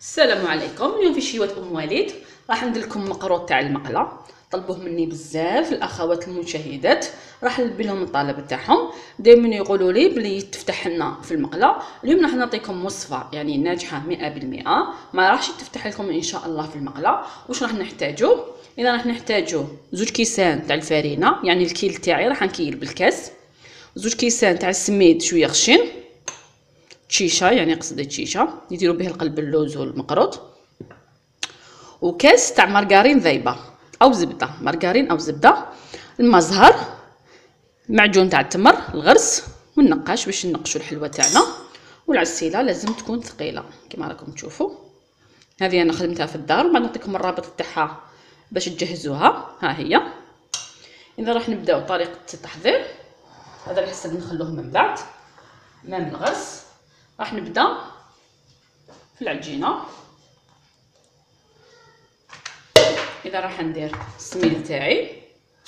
السلام عليكم. اليوم في شيوات وليد راح ندير لكم مقروط تاع المقله. طلبوه مني بزاف الاخوات المشاهدات، راح نلبي لهم الطلب تاعهم. دائما يقولوا لي بلي تفتح لنا في المقله. اليوم راح نعطيكم وصفه يعني ناجحه 100%، ما راحش تفتح لكم ان شاء الله في المقله. واش راح نحتاجو؟ اذا راح نحتاجو 2 كيسان تاع الفرينه، يعني الكيل تاعي راح نكيل بالكاس. 2 كيسان تاع السميد شويه خشن، تشيشه يعني قصدي تشيشه يديروا به القلب اللوز والمقروط، وكاس تاع مارغرين ذايبه او زبده، مارغرين او زبده، المزهر، معجون تاع التمر، الغرس والنقاش باش ننقشوا الحلوه تاعنا، والعسيله لازم تكون ثقيله كما راكم تشوفوا. هذه انا خدمتها في الدار وبعد نعطيكم الرابط تاعها باش تجهزوها. ها هي. اذا راح نبداو طريقه التحضير، هذا الحسن نخلوه من بعد. امام الغرس راح نبدا في العجينه. اذا راح ندير السميد تاعي،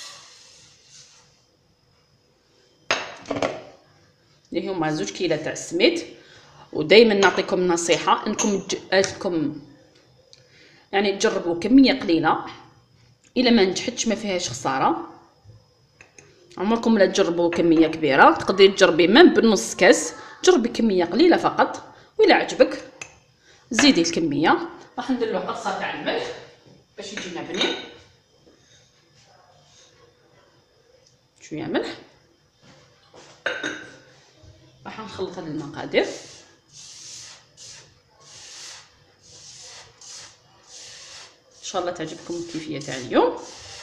اللي هما 2 كيلو تاع السميد. ودائما نعطيكم نصيحه انكم يعني تجربوا كميه قليله، الا ما نجحتش ما فيهاش خساره. عمركم لا تجربوا كميه كبيره، تقدري تجربي من بنص كاس، جربي كميه قليله فقط، وإلا عجبك زيدي الكميه. راح ندير له قرصه تاع الملح باش يجينا بنين، شويه ملح. راح نخلط هذه المقادير. ان شاء الله تعجبكم الكيفيه تاع اليوم.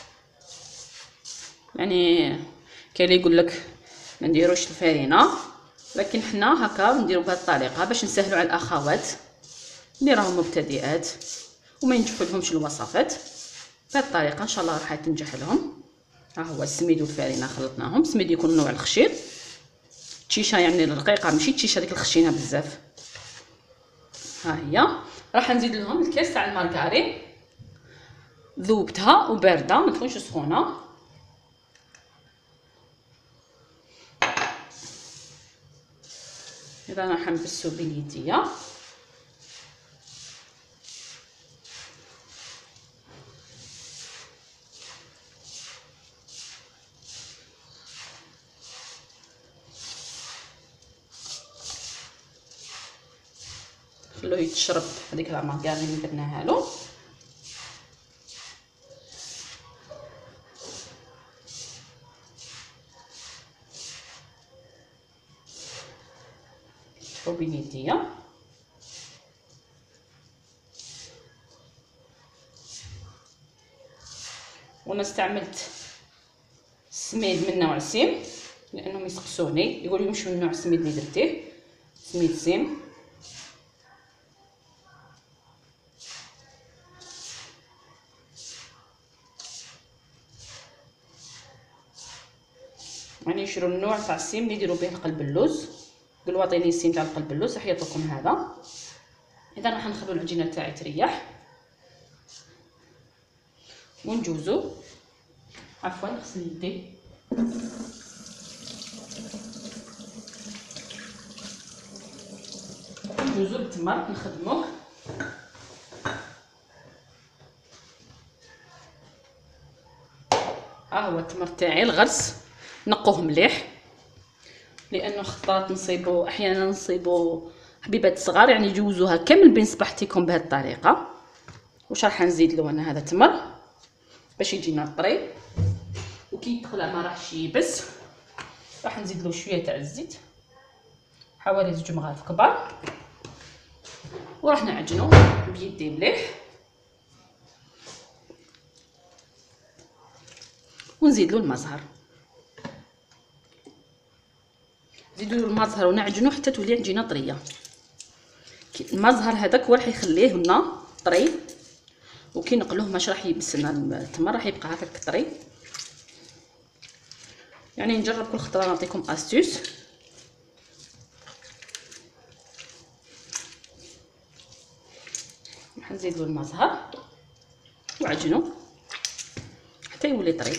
يعني كاين اللي يقول لك ما نديروش الفرينه، لكن حنا هكا نديرو بهذه الطريقه باش نسهلوا على الاخوات اللي راهم مبتدئات وما ينجحوا لهمش الوصفات. بهذه الطريقه ان شاء الله راح تنجح لهم. ها هو السميد والفرينه خلطناهم. السميد يكون نوع الخشين، تشيشه يعني الرقيقه ماشي تشيشه ديك الخشينه بزاف. ها هي. راح نزيد لهم الكاس تاع المارغرين، ذوبتها وبارده ما تكونش سخونه. اذا راح نبسو بنيتيه. خلوه يتشرب هذيك المارغرين اللي درناها له. بنيتيه. وانا استعملت سميد من نوع سيم، لانهم يسقسوني يقولوا مش من نوع السميد اللي درتيه، سميد سيم. يعني يشروا النوع تاع السيم اللي يديروا به قلب اللوز. قالوا عطيني السيم تاع قلب اللوز، راح يعطوكم هذا. اذا راح نخلو العجينه تاعي تريح ونجوزو. عفوا نغسل يدي. نجوزو بالتمر نخدموه. ها هو التمر تاعي الغرس، نقوه مليح لانه خطرات نصيبو احيانا نصيبو حبيبات صغار، يعني جوزوها كامل بين صباحتكم بهذه الطريقه. واش راح نزيد له انا هذا تمر باش يجينا طري، وكي يدخل ما راحش يبس. راح نزيد له شويه تاع الزيت، حوالي 2 مغارف كبار، وراح نعجنو بيدي مليح. ونزيد له المزهر، نزيدو له المزهر ونعجنو حتى تولي عجينه طريه. المزهر هذاك هو راح يخليه لنا طري، وكي نقلوه ماش راح يبس لنا التمر، راح يبقى هكاك طري. يعني نجرب كل خطره نعطيكم استيس. راح نزيد له المزهر وعجنو حتى يولي طري،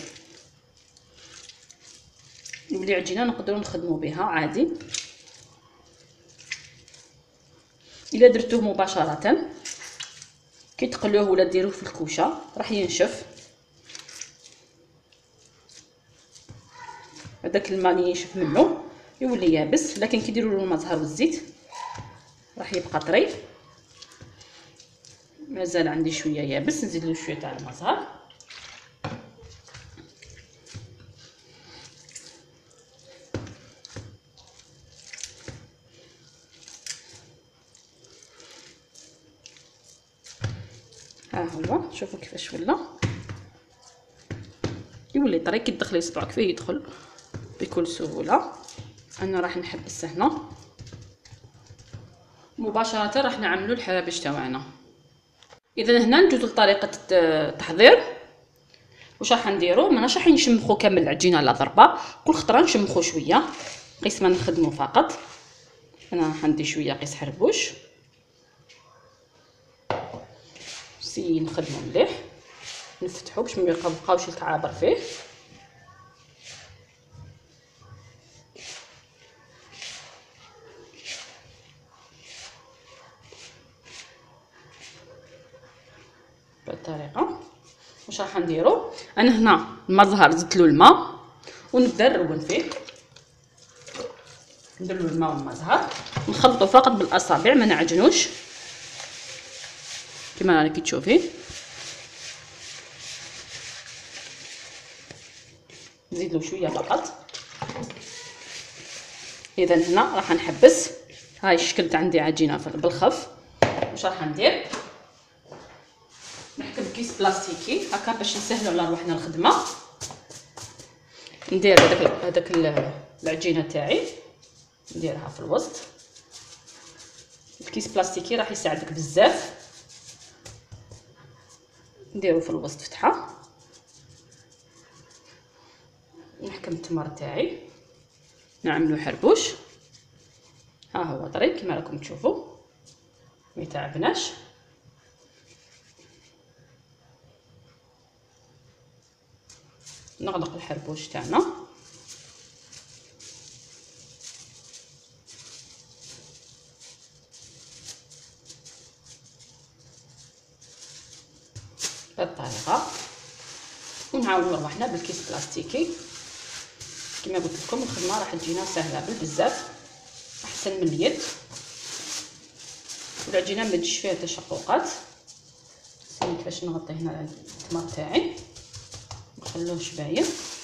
يولي عجينه نقدروا نخدموا بها عادي. الا درتوه مباشره كي تقلوه ولا ديروه في الكوشه راح ينشف. هذاك الماء اللي ينشف منه يولي يابس، لكن كي ديروا له الماء زهر والزيت راح يبقى طري. مازال عندي شويه يابس، نزيد له شويه تاع الماء زهر. ها هو شوفوا كيفاش ولا يولي طري. كي تدخلي صبعك فيه يدخل بكل سهوله. انا راح نحبس هنا مباشره، راح نعملوا الحرابش تاعنا. اذا هنا ندوز لطريقه التحضير. واش راح نديرو؟ ماناش راح نشمخو كامل العجينه على ضربه، كل خطره نشمخو شويه قيس ما نخدمو فقط. انا راح ندير شويه قيس حربوش، نسي نخدمو مليح، نفتحو باش ما يبقاوش الكعابر فيه. بهذه الطريقه. واش راح نديرو؟ انا هنا الماء زهر زدت له الماء ونبدا نرون فيه. ندير له الماء والماء زهر، نخلطو فقط بالاصابع ما نعجنوش كما راكي تشوفي. نزيد له شويه فقط. اذا هنا راح نحبس. هاي شكلت عندي عجينه بالخف. واش راح ندير؟ نحكم كيس بلاستيكي هكا باش نسهلوا على روحنا الخدمه. ندير هذاك العجينه تاعي نديرها في الوسط. الكيس بلاستيكي راح يساعدك بزاف. نديرو في الوسط فتحه. نحكم التمر تاعي نعملو حربوش. ها هو طري كما راكم تشوفوا، ما يتعبناش. نغلق الحربوش تاعنا. بهذه الطريقه ونعاونوا روحنا بالكيس بلاستيكي. كما قلت لكم الخدمه راح تجينا سهله بزاف، احسن من اليد. والعجينه ما تجيش فيها تشققات. نسيت كيفاش نغطي هنا التمر تاعي نخلوهش باين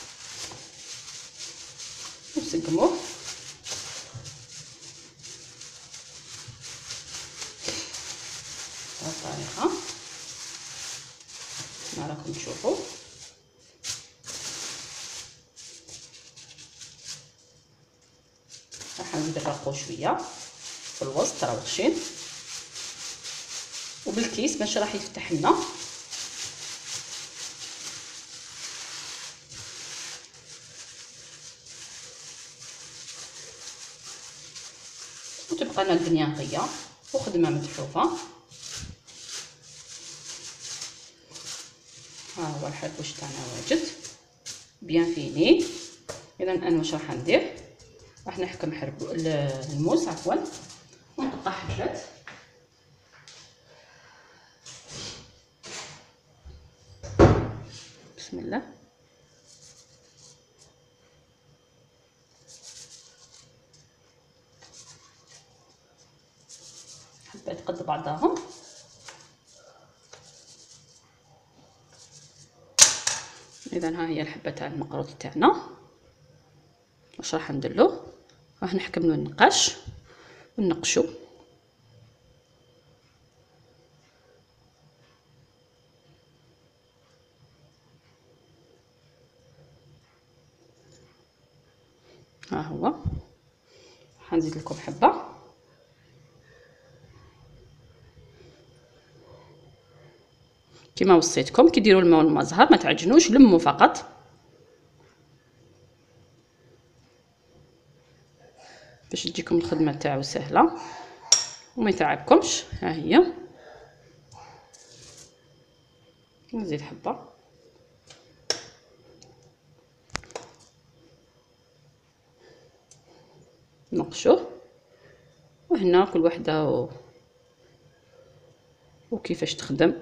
ونسقموه. بهذه الطريقه كما راكم تشوفوا. راح نزيد نرقو شويه في الوسط راه غشين، وبالكيس باش راح يفتح لنا. وتبقى لنا الدنيا نقيه وخدمه متحوفه. ها هو الحربوش تاعنا واجد بيان فيني. اذا انا واش راح ندير؟ راح نحكم الموس عفوا ونقطع حبات. بسم الله. حبات قد بعضهم. اذا ها هي الحبه تاع المقروط تاعنا. واش راح نديرلو؟ راح نحكم له النقاش وننقشو. ها هو حنزيد لكم حبه. كما وصيتكم كي ديروا الماء والماء زهر ما تعجنوش، لموا فقط باش تجيكم الخدمه تاعو سهله وما يتعبكمش. ها هي نزيد حبه. نقشوه وهنا كل وحده وكيفاش تخدم.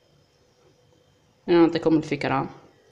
انا نعطيكم الفكره،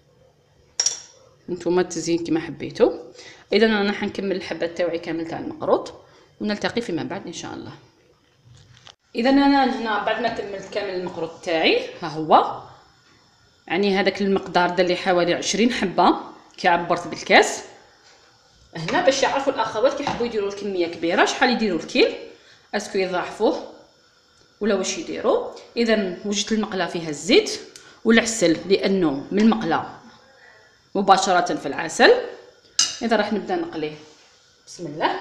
نتوما التزيين كما حبيتوا. اذا انا حنكمل الحبات تاوعي كامل تاع المقروط ونلتقي فيما بعد ان شاء الله. اذا انا هنا بعد ما كملت كامل المقروط تاعي، ها هو يعني هذاك المقدار دار لي حوالي 20 حبه كي عبرت بالكاس. هنا باش يعرفوا الاخوات كيحبوا يديروا الكميه كبيره شحال يديروا الكيل، اسكو يضاعفوه ولا واش يديروا. اذا وجدت المقله فيها الزيت والعسل لانه من المقله مباشره في العسل. اذا راح نبدا نقليه. بسم الله.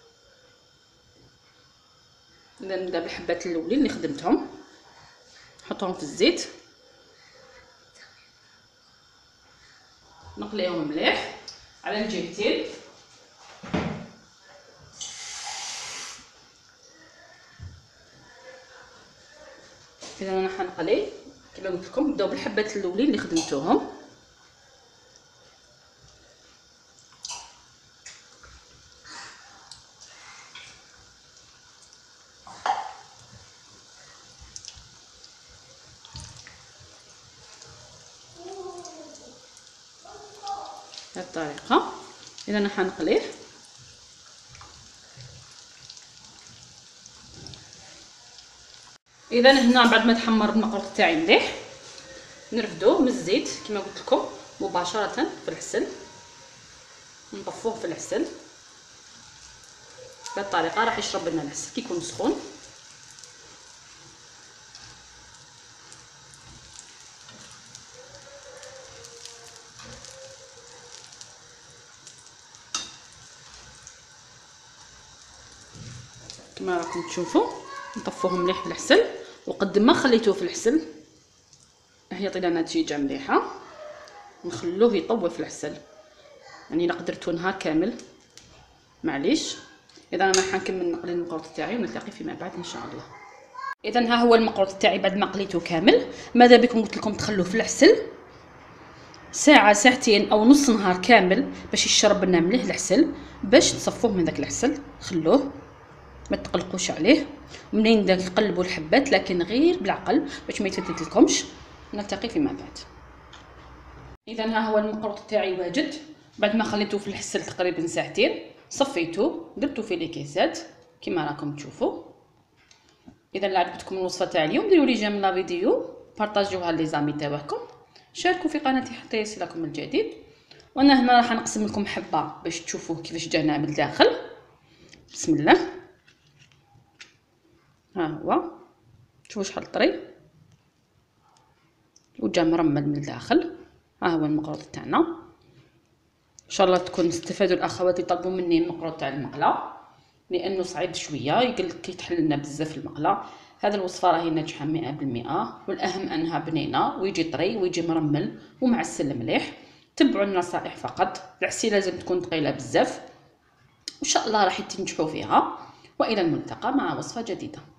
اذا نبدا بالحبات الاولين اللي خدمتهم، نحطهم في الزيت نقليهم مليح على الجهتين. اذا انا حنقلي كما قلت لكم، نبداو بالحبات الاولين اللي خدمتوهم. بهذه الطريقه. اذا انا حنقليه. اذا هنا بعد ما تحمر المقروط تاعي مليح نرفدوه من الزيت كما قلت لكم مباشره في العسل، نطفوه في العسل. بهذه الطريقه راح يشرب لنا العسل كي يكون سخون. كما راكم تشوفوا نطفوه مليح في العسل، وقد ما خليتوه في العسل راح يعطي لنا نتيجه مليحه. نخلوه يطول في العسل، يعني الا قدرتو نهار كامل معليش. اذا انا حنكمل نقلي المقروط تاعي ونلتقي فيما بعد ان شاء الله. اذا ها هو المقروط تاعي بعد ما قليته كامل. ماذا بكم قلت لكم تخلوه في العسل ساعه ساعتين او نص نهار كامل باش يشرب لنا مليح العسل، باش تصفوه من داك العسل. خلوه ما تقلقوش عليه، منين تقلبوا الحبات لكن غير بالعقل باش ما يتفتت لكمش. نلتقي فيما بعد. اذا ها هو المقروط تاعي واجد بعد ما خليته في العسل تقريبا ساعتين. صفيته درتو في لي كيسات كما راكم تشوفوا. اذا عجبتكم الوصفه تاع اليوم ديروا لي جيم لا فيديو، بارطاجيوها لي زامي تاعكم، شاركوا في قناتي حتى يصلكم الجديد. وانا هنا راح نقسم لكم حبه باش تشوفوه كيفاش جانا من الداخل. بسم الله. ها هو شوفوا شحال طري وجا مرمل من الداخل. ها هو المقروط تاعنا. ان شاء الله تكون استفادوا الاخوات يطلبوا مني المقروط تاع المقله لانه صعيب شويه كيتحل لنا بزاف المقله. هذه الوصفه راهي ناجحه 100%، والاهم انها بنينه ويجي طري ويجي مرمل ومعسل مليح. تبعوا النصائح فقط، العسيله لازم تكون ثقيله بزاف. وان شاء الله راح تنجحوا فيها. والى الملتقى مع وصفه جديده.